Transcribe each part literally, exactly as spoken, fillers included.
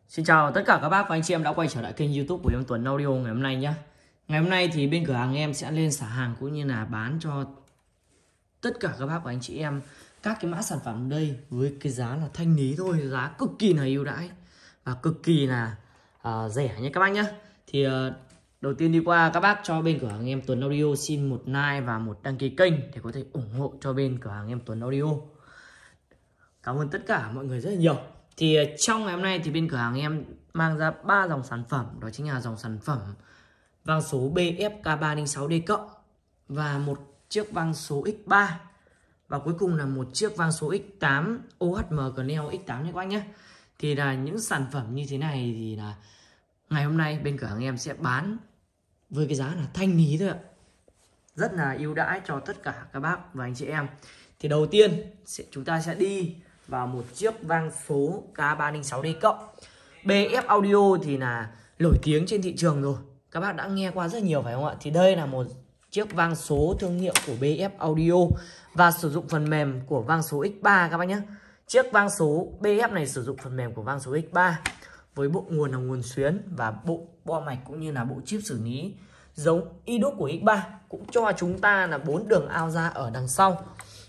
Xin chào tất cả các bác và anh chị em đã quay trở lại kênh YouTube của em Tuấn Audio ngày hôm nay nhé. Ngày hôm nay thì bên cửa hàng em sẽ lên xả hàng cũng như là bán cho tất cả các bác và anh chị em các cái mã sản phẩm đây với cái giá là thanh lý thôi, giá cực kỳ là ưu đãi và cực kỳ là uh, rẻ nha các bác nhé. Thì uh, đầu tiên đi qua các bác cho bên cửa hàng em Tuấn Audio xin một like và một đăng ký kênh để có thể ủng hộ cho bên cửa hàng em Tuấn Audio. Cảm ơn tất cả mọi người rất là nhiều. Thì trong ngày hôm nay thì bên cửa hàng em mang ra ba dòng sản phẩm, đó chính là dòng sản phẩm vang số B F K ba không sáu D cộng và một chiếc vang số X ba và cuối cùng là một chiếc vang số X tám O H M Cornell X tám nhé các bác nhé. Thì là những sản phẩm như thế này thì là ngày hôm nay bên cửa hàng em sẽ bán với cái giá là thanh lý thôi ạ, rất là ưu đãi cho tất cả các bác và anh chị em. Thì đầu tiên sẽ, chúng ta sẽ đi vào một chiếc vang số K ba không sáu D cộng. B F Audio thì là nổi tiếng trên thị trường rồi, các bác đã nghe qua rất nhiều phải không ạ? Thì đây là một chiếc vang số thương hiệu của B F Audio và sử dụng phần mềm của vang số X ba các bác nhé. Chiếc vang số B F này sử dụng phần mềm của vang số X ba với bộ nguồn là nguồn xuyến và bộ bo mạch cũng như là bộ chip xử lý giống y đúc của X ba, cũng cho chúng ta là bốn đường ao ra ở đằng sau.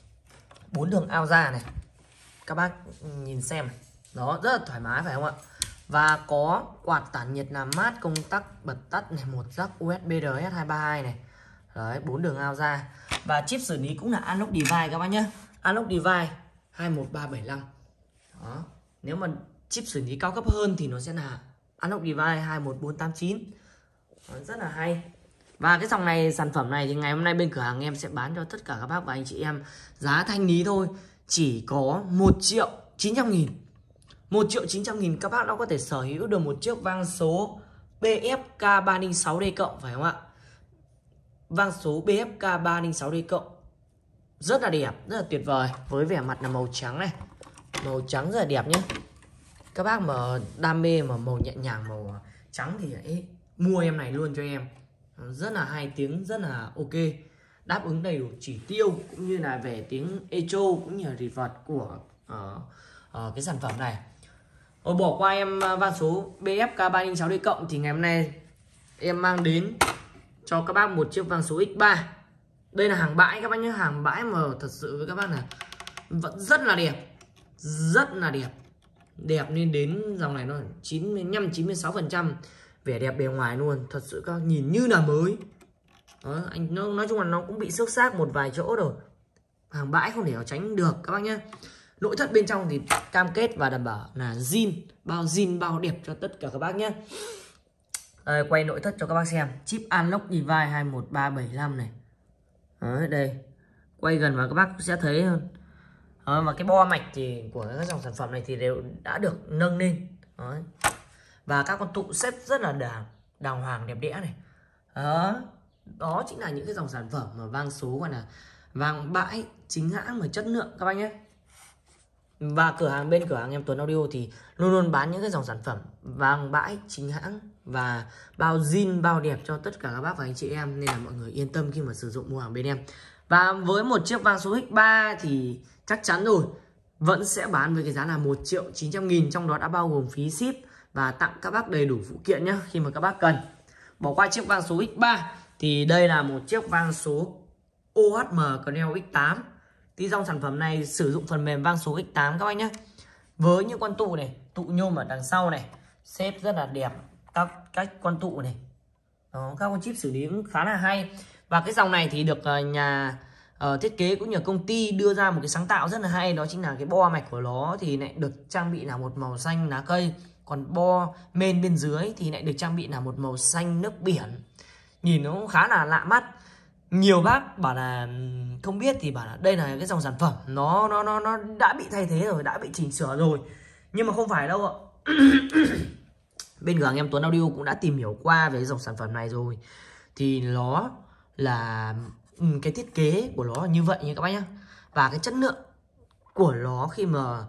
Bốn đường ao ra này, các bác nhìn xem này. Đó, rất là thoải mái phải không ạ? Và có quạt tản nhiệt làm mát, công tắc bật tắt này, một jack U S B R S hai ba hai này. Đấy, bốn đường ao ra. Và chip xử lý cũng là Unlock Device các bác nhé. Unlock Device hai một ba bảy năm. Đó. Nếu mà chip xử lý cao cấp hơn thì nó sẽ là Unlock Device hai một bốn tám chín. Đó, rất là hay. Và cái dòng này, sản phẩm này thì ngày hôm nay bên cửa hàng em sẽ bán cho tất cả các bác và anh chị em giá thanh lý thôi, chỉ có một triệu chín trăm nghìn. một triệu chín trăm nghìn các bác đã có thể sở hữu được một chiếc vang số B F K ba không sáu D cộng phải không ạ? Vang số B F K ba không sáu D cộng rất là đẹp, rất là tuyệt vời, với vẻ mặt là màu trắng này. Màu trắng rất là đẹp nhé. Các bác mà đam mê mà màu nhẹ nhàng, màu trắng thì ấy, mua em này luôn cho em. Rất là hay, tiếng rất là ok, đáp ứng đầy đủ chỉ tiêu cũng như là về tiếng echo cũng như là reverb của uh, uh, cái sản phẩm này. Rồi bỏ qua em vang số B F K ba không sáu D cộng thì ngày hôm nay em mang đến cho các bác một chiếc vang số X ba. Đây là hàng bãi các bác nhé, hàng bãi mà thật sự với các bác là vẫn rất là đẹp, rất là đẹp, đẹp lên đến dòng này nó chín mươi lăm chín mươi sáu phần trăm vẻ đẹp bề ngoài luôn, thật sự các bác nhìn như là mới. Đó, anh nó, nói chung là nó cũng bị xước xác một vài chỗ rồi, hàng bãi không thể nào tránh được các bác nhé. Nội thất bên trong thì cam kết và đảm bảo là zin, bao zin bao đẹp cho tất cả các bác nhé. Đây, quay nội thất cho các bác xem. Chip Unlock Device hai một ba bảy năm này. Đấy, đây quay gần vào các bác sẽ thấy hơn. Đó, và cái bo mạch thì của các dòng sản phẩm này thì đều đã được nâng lên. Đấy. Và các con tụ xếp rất là đàng, đàng hoàng đẹp đẽ này. Đó, đó chính là những cái dòng sản phẩm mà vang số gọi là vang bãi chính hãng mà chất lượng các bác nhé. Và cửa hàng bên cửa hàng em Tuấn Audio thì luôn luôn bán những cái dòng sản phẩm vang bãi chính hãng và bao zin bao đẹp cho tất cả các bác và anh chị em, nên là mọi người yên tâm khi mà sử dụng mua hàng bên em. Và với một chiếc vang số X ba thì chắc chắn rồi, vẫn sẽ bán với cái giá là một triệu chín trăm nghìn, trong đó đã bao gồm phí ship và tặng các bác đầy đủ phụ kiện nhé khi mà các bác cần. Bỏ qua chiếc vang số X ba thì đây là một chiếc vang số O H M Cornell X tám. Thì dòng sản phẩm này sử dụng phần mềm vang số X tám các bác nhé. Với những con tụ này, tụ nhôm ở đằng sau này, xếp rất là đẹp các các con tụ này. Đó, các con chip xử lý cũng khá là hay. Và cái dòng này thì được uh, nhà uh, thiết kế cũng như công ty đưa ra một cái sáng tạo rất là hay, đó chính là cái bo mạch của nó thì lại được trang bị là một màu xanh lá cây, còn bo main bên dưới thì lại được trang bị là một màu xanh nước biển. Nhìn nó cũng khá là lạ mắt. Nhiều bác bảo là không biết thì bảo là đây là cái dòng sản phẩm nó nó nó nó đã bị thay thế rồi, đã bị chỉnh sửa rồi, nhưng mà không phải đâu ạ. Bên cửa hàng em Tuấn Audio cũng đã tìm hiểu qua về dòng sản phẩm này rồi, thì nó là cái thiết kế của nó như vậy nha các bác nhé. Và cái chất lượng của nó khi mà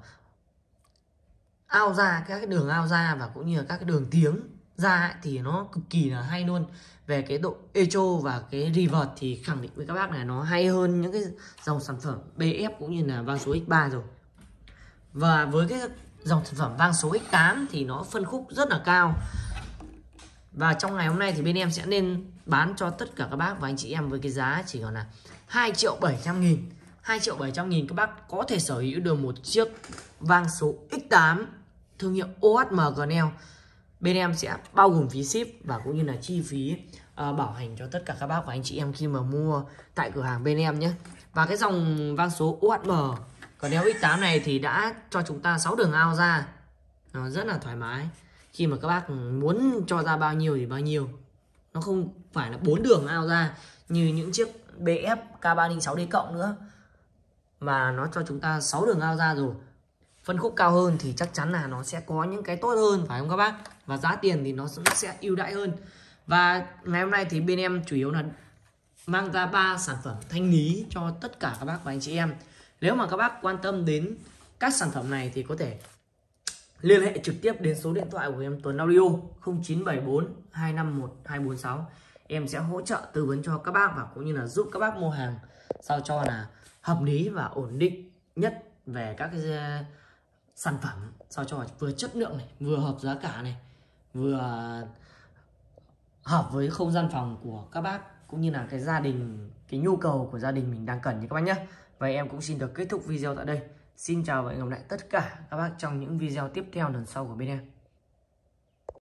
ao ra, các cái đường ao ra và cũng như là các cái đường tiếng ra ấy, thì nó cực kỳ là hay luôn. Về cái độ echo và cái reverb thì khẳng định với các bác là nó hay hơn những cái dòng sản phẩm B F cũng như là vang số X ba rồi. Và với cái dòng sản phẩm vang số ích tám thì nó phân khúc rất là cao. Và trong ngày hôm nay thì bên em sẽ nên bán cho tất cả các bác và anh chị em với cái giá chỉ còn là hai triệu bảy trăm nghìn. hai triệu bảy trăm nghìn các bác có thể sở hữu được một chiếc vang số ích tám thương hiệu ô hát em Gnel. Bên em sẽ bao gồm phí ship và cũng như là chi phí uh, bảo hành cho tất cả các bác và anh chị em khi mà mua tại cửa hàng bên em nhé. Và cái dòng vang số ô hát em Gnel ích tám này thì đã cho chúng ta sáu đường ao ra. Nó rất là thoải mái. Khi mà các bác muốn cho ra bao nhiêu thì bao nhiêu. Nó không phải là bốn đường ao ra như những chiếc bê ép K ba không sáu D cộng nữa, mà nó cho chúng ta sáu đường ao ra rồi. Phân khúc cao hơn thì chắc chắn là nó sẽ có những cái tốt hơn, phải không các bác? Và giá tiền thì nó sẽ ưu đãi hơn. Và ngày hôm nay thì bên em chủ yếu là mang ra ba sản phẩm thanh lý cho tất cả các bác và anh chị em. Nếu mà các bác quan tâm đến các sản phẩm này thì có thể liên hệ trực tiếp đến số điện thoại của em Tuấn Audio không chín bảy bốn hai năm một hai bốn sáu. Em sẽ hỗ trợ tư vấn cho các bác và cũng như là giúp các bác mua hàng sao cho là hợp lý và ổn định nhất về các cái sản phẩm, sao cho vừa chất lượng này, vừa hợp giá cả này, vừa hợp với không gian phòng của các bác cũng như là cái gia đình, cái nhu cầu của gia đình mình đang cần như các bác nhé. Và em cũng xin được kết thúc video tại đây. Xin chào và hẹn gặp lại tất cả các bác trong những video tiếp theo lần sau của bên em.